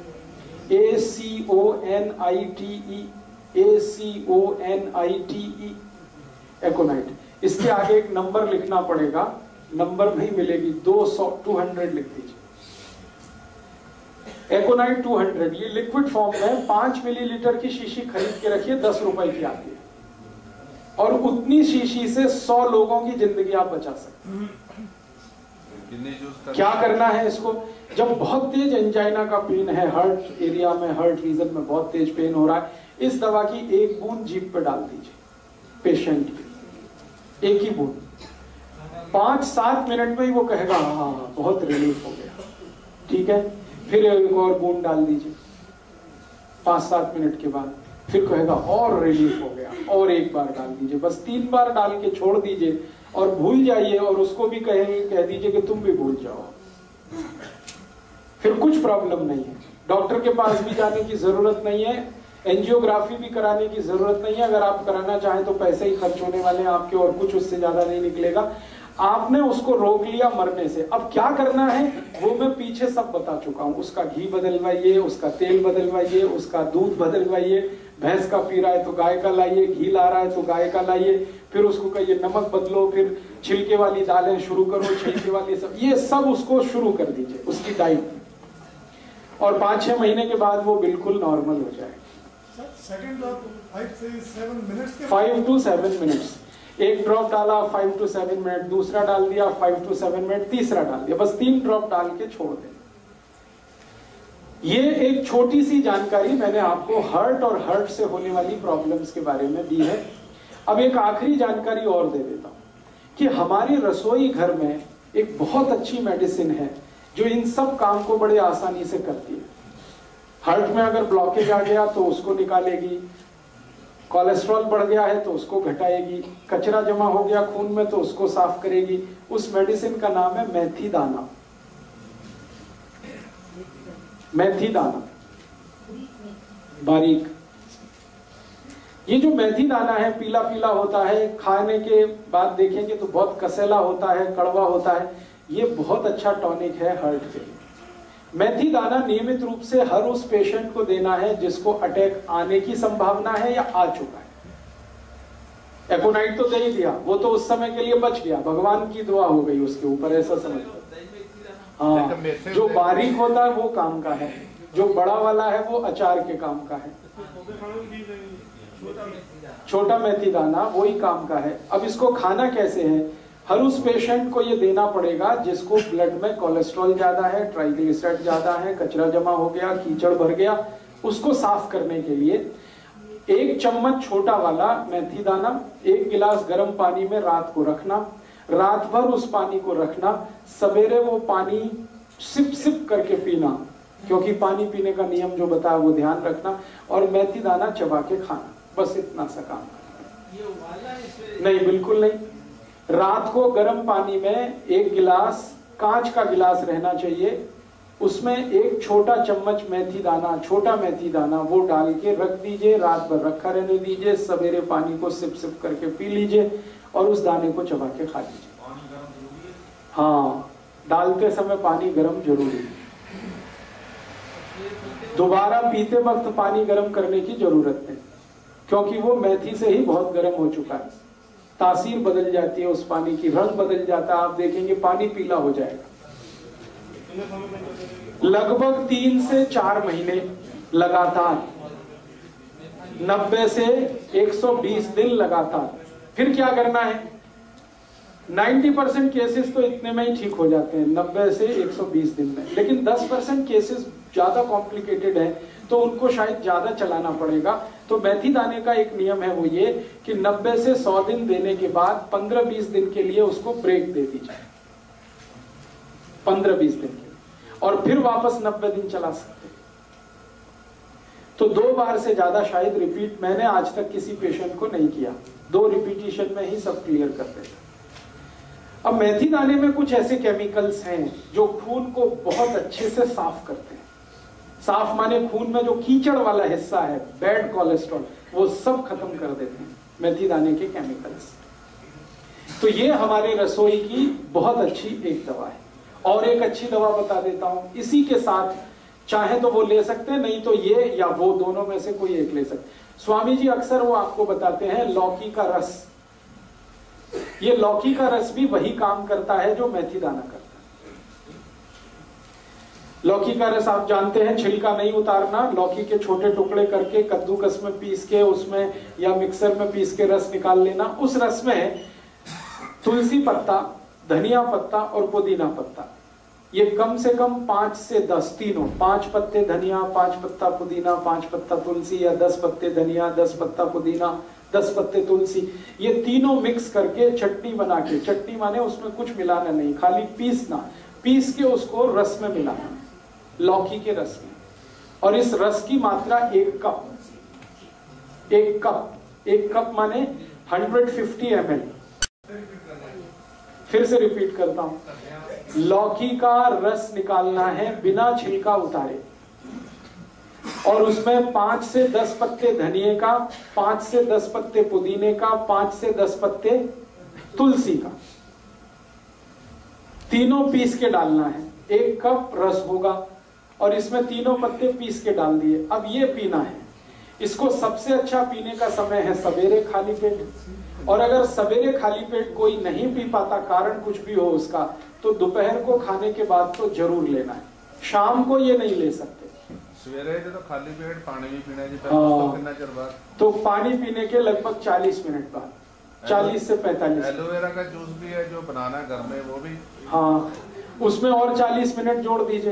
ACONITE, एकोनाइट। इसके आगे एक नंबर लिखना पड़ेगा, नंबर नहीं मिलेगी, 200 लिख दीजिए। एकोनाइट 200, ये लिक्विड फॉर्म में 5 मिलीलीटर की शीशी खरीद के रखिए, 10 रुपए की आती है, और उतनी शीशी से 100 लोगों की जिंदगी आप बचा सकते हैं। क्या करना है इसको, जब बहुत तेज एंजाइना का पेन है, हार्ट एरिया में, हार्ट रीजन में बहुत तेज पेन हो रहा है, इस दवा की एक बूंद जीभ पे डाल दीजिए पेशेंट की, एक ही बूंद। 5-7 मिनट में ही वो कहेगा हाँ बहुत रिलीफ हो गया, ठीक है। फिर एक और बूंद डाल दीजिए 5-7 मिनट के बाद, फिर कहेगा और रिलीफ हो गया, और एक बार डाल दीजिए, बस 3 बार डाल के छोड़ दीजिए और भूल जाइए, और उसको भी कह दीजिए कि तुम भी भूल जाओ, फिर कुछ प्रॉब्लम नहीं है। डॉक्टर के पास भी जाने की जरूरत नहीं है, एंजियोग्राफी भी कराने की जरूरत नहीं है। अगर आप कराना चाहें तो पैसे ही खर्च होने वाले हैं आपके, और कुछ उससे ज्यादा नहीं निकलेगा। आपने उसको रोक लिया मरने से, अब क्या करना है वो मैं पीछे सब बता चुका हूं। उसका घी बदलवाइए, उसका तेल बदलवाइए, उसका दूध बदलवाइए, भैंस का पी रहा है तो गाय का लाइए, घी ला रहा है तो गाय का लाइए, फिर उसको कहिए नमक बदलो, फिर छिलके वाली दालें शुरू करो, छिलके वाली सब, ये सब उसको शुरू कर दीजिए उसकी डाइट, और 5-6 महीने के बाद वो बिल्कुल नॉर्मल हो जाएगा। 5 to 7 मिनट्स, एक ड्रॉप डाला 5 to 7 मिनट, दूसरा डाल दिया 5 to 7 मिनट, तीसरा डाल दिया, बस 3 ड्रॉप डाल के छोड़ दें। ये एक छोटी सी जानकारी मैंने आपको हार्ट और हार्ट से होने वाली प्रॉब्लम्स के बारे में दी है। अब एक आखिरी जानकारी और दे देता हूं कि हमारे रसोई घर में एक बहुत अच्छी मेडिसिन है जो इन सब काम को बड़े आसानी से करती है। हार्ट में अगर ब्लॉकेज आ गया तो उसको निकालेगी, कोलेस्ट्रॉल बढ़ गया है तो उसको घटाएगी, कचरा जमा हो गया खून में तो उसको साफ करेगी। उस मेडिसिन का नाम है मेथी दाना। मेथी दाना बारीक, ये जो मेथी दाना है पीला पीला होता है, खाने के बाद देखेंगे तो बहुत कसेला होता है, कड़वा होता है। ये बहुत अच्छा टॉनिक है हार्ट के लिए। मेथी दाना नियमित रूप से हर उस पेशेंट को देना है जिसको अटैक आने की संभावना है या आ चुका है। एकोनाइट तो दे ही दिया, वो तो उस समय के लिए बच गया, भगवान की दुआ हो गई उसके ऊपर, ऐसा समझ लो। हाँ, जो बारीक होता है वो काम का है, जो बड़ा वाला है वो अचार के काम का है। छोटा मेथी दाना वही काम का है। अब इसको खाना कैसे है, हर उस पेशेंट को ये देना पड़ेगा जिसको ब्लड में कोलेस्ट्रॉल ज्यादा है, ट्राइग्लिसराइड ज्यादा है, कचरा जमा हो गया, कीचड़ भर गया, उसको साफ करने के लिए 1 चम्मच छोटा वाला मेथी दाना 1 गिलास गर्म पानी में रात को रखना, रात भर उस पानी को रखना, सवेरे वो पानी सिप सिप करके पीना, क्योंकि पानी पीने का नियम जो बताया वो ध्यान रखना, और मेथी दाना चबा के खाना, बस इतना सा काम करना। नहीं, बिल्कुल नहीं। रात को गर्म पानी में 1 गिलास, कांच का गिलास रहना चाहिए, उसमें 1 छोटा चम्मच मेथी दाना, छोटा मेथी दाना वो डाल के रख दीजिए, रात भर रखा रहने दीजिए, सवेरे पानी को सिप सिप करके पी लीजिए और उस दाने को चबा के खा लीजिए। हाँ, डालते समय पानी गर्म जरूरी है। दोबारा पीते वक्त पानी गर्म करने की जरूरत नहीं, क्योंकि वो मेथी से ही बहुत गर्म हो चुका है, तासीर बदल जाती है उस पानी की, रंग बदल जाता है, आप देखेंगे पानी पीला हो जाएगा। लगभग 3 से 4 महीने लगातार, 90 से 120 दिन लगातार। फिर क्या करना है, 90% केसेस तो इतने में ही ठीक हो जाते हैं, 90 से 120 दिन में, लेकिन 10% केसेस ज्यादा कॉम्प्लिकेटेड है तो उनको शायद ज्यादा चलाना पड़ेगा। तो मेथी दाने का एक नियम है, वो ये कि 90 से 100 दिन देने के बाद 15-20 दिन के लिए उसको ब्रेक दे दीजिए, 15-20 दिन के लिए, और फिर वापस 90 दिन चला सकते हैं। तो 2 बार से ज्यादा शायद रिपीट मैंने आज तक किसी पेशेंट को नहीं किया, 2 रिपीटिशन में ही सब क्लियर कर देता। अब मेथी दाने में कुछ ऐसे केमिकल्स हैं जो खून को बहुत अच्छे से साफ करते हैं। साफ माने खून में जो कीचड़ वाला हिस्सा है, बैड कोलेस्ट्रॉल, वो सब खत्म कर देते हैं मेथी दाने के केमिकल्स। तो ये हमारे रसोई की बहुत अच्छी एक दवा है। और एक अच्छी दवा बता देता हूं, इसी के साथ चाहे तो वो ले सकते हैं, नहीं तो ये या वो दोनों में से कोई एक ले सकते। स्वामी जी अक्सर वो आपको बताते हैं लौकी का रस। ये लौकी का रस भी वही काम करता है जो मेथी दाना करता है। लौकी का रस आप जानते हैं, छिलका नहीं उतारना, लौकी के छोटे टुकड़े करके कद्दूकस में पीस के उसमें या मिक्सर में पीस के रस निकाल लेना। उस रस में तुलसी पत्ता, धनिया पत्ता और पुदीना पत्ता, ये कम से कम 5 से 10 तीनों, 5 पत्ते धनिया, 5 पत्ता पुदीना, 5 पत्ता तुलसी, या 10 पत्ते धनिया, 10 पत्ता पुदीना, 10 पत्ते तुलसी, ये तीनों मिक्स करके चटनी बना के, चटनी माने उसमें कुछ मिलाना नहीं, खाली पीसना, पीस के उसको रस में मिलाना, लौकी के रस में। और इस रस की मात्रा 1 कप, 1 कप माने 150 ml। फिर से रिपीट करता हूं, लौकी का रस निकालना है बिना छिलका उतारे, और उसमें 5 से 10 पत्ते धनिए का, 5 से 10 पत्ते पुदीने का, 5 से 10 पत्ते तुलसी का, तीनों पीस के डालना है। 1 कप रस होगा और इसमें तीनों पत्ते पीस के डाल दिए। अब ये पीना है। इसको सबसे अच्छा पीने का समय है सवेरे खाली पेट, और अगर सवेरे खाली पेट कोई नहीं पी पाता, कारण कुछ भी हो उसका, तो दोपहर को खाने के बाद तो जरूर लेना है। शाम को ये नहीं ले सकते। सवेरे तो खाली पेट पानी भी पीना जी, तो कितना चਿਰ बाद? तो पानी पीने के लगभग 40 मिनट बाद, 40 से 45। एलोवेरा का जूस भी है जो बनाना घर में, वो भी, हाँ, उसमें और 40 मिनट जोड़ दीजिए।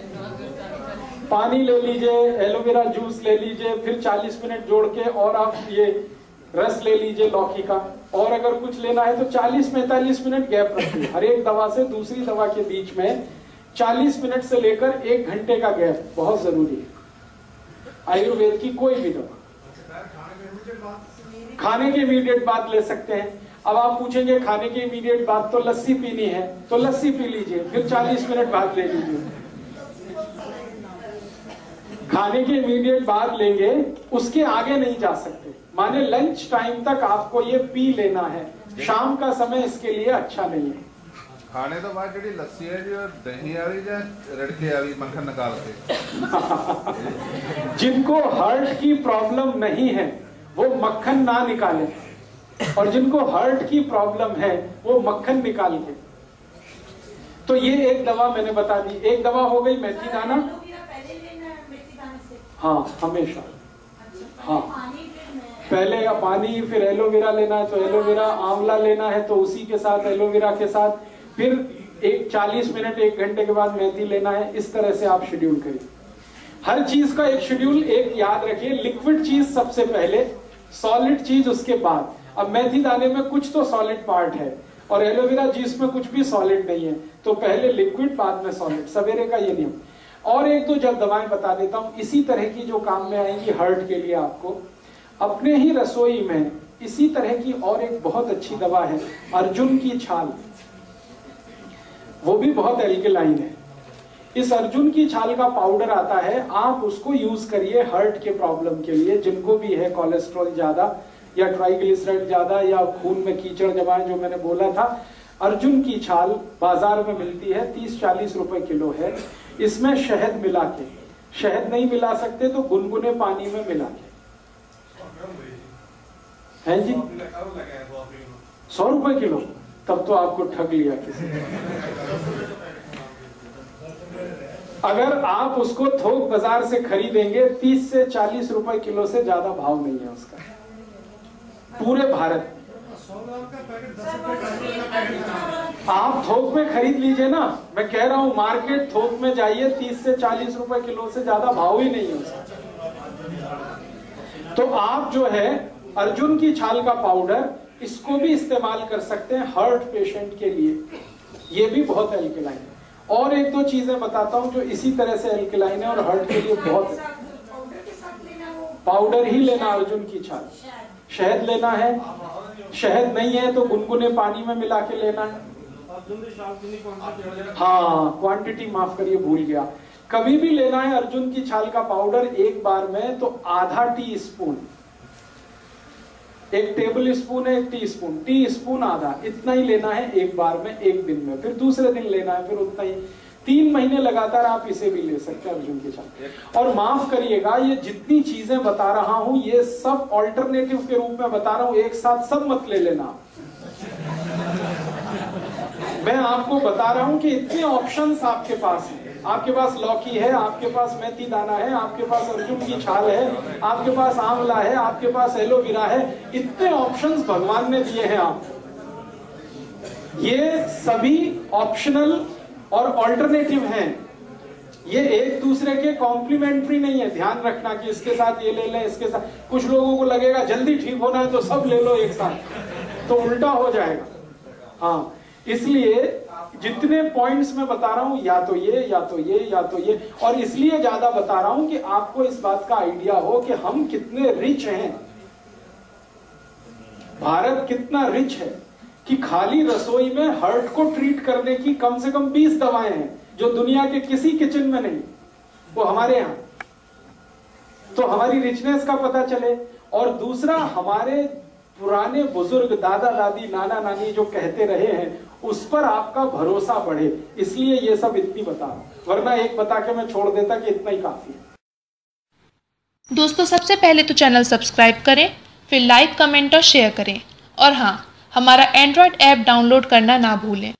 पानी ले लीजिए, एलोवेरा जूस ले लीजिए, फिर 40 मिनट जोड़ के और आप ये रस ले लीजिए लौकी का, और अगर कुछ लेना है तो 40-45 मिनट गैप रखिए। हर एक दवा से दूसरी दवा के बीच में 40 मिनट से लेकर 1 घंटे का गैप बहुत जरूरी है। आयुर्वेद की कोई भी दवा खाने के इमीडिएट बाद ले सकते हैं। अब आप पूछेंगे खाने के इमीडिएट बाद तो लस्सी पीनी है, तो लस्सी पी लीजिए, फिर 40 मिनट बाद ले लीजिए। खाने के इमीडिएट बाद लेंगे, उसके आगे नहीं जा सकते, माने लंच टाइम तक आपको ये पी लेना है। शाम का समय इसके लिए अच्छा नहीं है। खाने तो बाद जी लस्सी है जी, और दही आ रही है, रड़के आ रही, मक्खन निकाल के। जिनको हार्ट की प्रॉब्लम नहीं है वो मक्खन ना निकाले, और जिनको हार्ट की प्रॉब्लम है वो मक्खन निकाल के। तो ये एक दवा मैंने बता दी। एक दवा हो गई मेथी दाना, हाँ हमेशा, हाँ पहले पानी, फिर एलोवेरा लेना है तो एलोवेरा, आंवला लेना है तो उसी के साथ एलोवेरा के साथ, फिर 40 मिनट 1 घंटे के बाद मेथी लेना है। इस तरह से आप शेड्यूल करिए। हर चीज का एक शेड्यूल, एक याद रखिए, लिक्विड चीज सबसे पहले, सॉलिड चीज उसके बाद। अब मेथी दाने में कुछ तो सॉलिड पार्ट है और एलोवेरा जूस में कुछ भी सॉलिड नहीं है, तो पहले लिक्विड बाद में सॉलिड, सवेरे का ये नियम। और 1-2 जब दवाएं बता देता हूं इसी तरह की जो काम में आएंगी हार्ट के लिए। आपको अपने ही रसोई में इसी तरह की और एक बहुत अच्छी दवा है, अर्जुन की छाल, वो भी बहुत एल्कलाइन है। इस अर्जुन की छाल का पाउडर आता है, आप उसको यूज करिए हार्ट के प्रॉब्लम के लिए, जिनको भी है कोलेस्ट्रॉल ज्यादा या ट्राइग्लिसराइड ज्यादा या खून में कीचड़ जमा है, जो मैंने बोला था। अर्जुन की छाल बाजार में मिलती है, 30-40 रुपए किलो है। इसमें शहद मिला के, शहद नहीं मिला सकते तो गुनगुने पानी में मिला के, है जी, 100 रुपए किलो, तब तो आपको ठग लिया किसी ने। अगर आप उसको थोक बाजार से खरीदेंगे 30 से 40 रुपए किलो से ज्यादा भाव नहीं है उसका पूरे भारत। 100 ग्राम का पैकेट 10 रुपए का। आप थोक में खरीद लीजिए ना, मैं कह रहा हूं मार्केट थोक में जाइए, 30 से 40 रुपए किलो से ज्यादा भाव ही नहीं है उसका। तो आप जो है अर्जुन की छाल का पाउडर, इसको भी इस्तेमाल कर सकते हैं हार्ट पेशेंट के लिए, ये भी बहुत एल्कलाइन है। और 1-2 चीजें बताता हूं जो इसी तरह से एल्कलाइन है और हार्ट के लिए बहुत। पाउडर ही लेना अर्जुन की छाल, शहद लेना है, शहद नहीं है तो गुनगुने पानी में मिला के लेना है। हाँ क्वांटिटी माफ करिए भूल गया, कभी भी लेना है अर्जुन की छाल का पाउडर एक बार में तो आधा टी स्पून, एक टेबल स्पून है, एक टी स्पून आधा, इतना ही लेना है एक बार में, एक दिन में। फिर दूसरे दिन लेना है, फिर उतना ही। 3 महीने लगातार आप इसे भी ले सकते हैं, अर्जुन की छाल। और माफ करिएगा, ये जितनी चीजें बता रहा हूं ये सब ऑल्टरनेटिव के रूप में बता रहा हूं, एक साथ सब मत ले लेना। मैं आपको बता रहा हूं कि इतने ऑप्शंस आपके पास हैं। आपके पास लौकी है, आपके पास मेथी दाना है, आपके पास अर्जुन की छाल है, आपके पास आंवला है, आपके पास एलोवेरा है। इतने ऑप्शंस भगवान ने दिए हैं आपको। ये सभी ऑप्शनल और ऑल्टरनेटिव हैं, ये एक दूसरे के कॉम्प्लीमेंट्री नहीं है। ध्यान रखना कि इसके साथ ये ले लें, इसके साथ। कुछ लोगों को लगेगा जल्दी ठीक होना है तो सब ले लो एक साथ, तो उल्टा हो जाएगा। हाँ, इसलिए जितने पॉइंट्स मैं बता रहा हूं, या तो ये या तो ये या तो ये, और इसलिए ज्यादा बता रहा हूं कि आपको इस बात का आइडिया हो कि हम कितने रिच हैं। भारत कितना रिच है कि खाली रसोई में हार्ट को ट्रीट करने की कम से कम 20 दवाएं हैं, जो दुनिया के किसी किचन में नहीं, वो हमारे यहां। तो हमारी रिचनेस का पता चले। और दूसरा, हमारे पुराने बुजुर्ग, दादा दादी, नाना नानी जो कहते रहे हैं, उस पर आपका भरोसा बढ़े, इसलिए ये सब इतनी बता। वरना एक बता के मैं छोड़ देता कि इतना ही काफी है। दोस्तों, सबसे पहले तो चैनल सब्सक्राइब करें, फिर लाइक, कमेंट और शेयर करें। और हाँ, हमारा एंड्रॉयड ऐप डाउनलोड करना ना भूलें।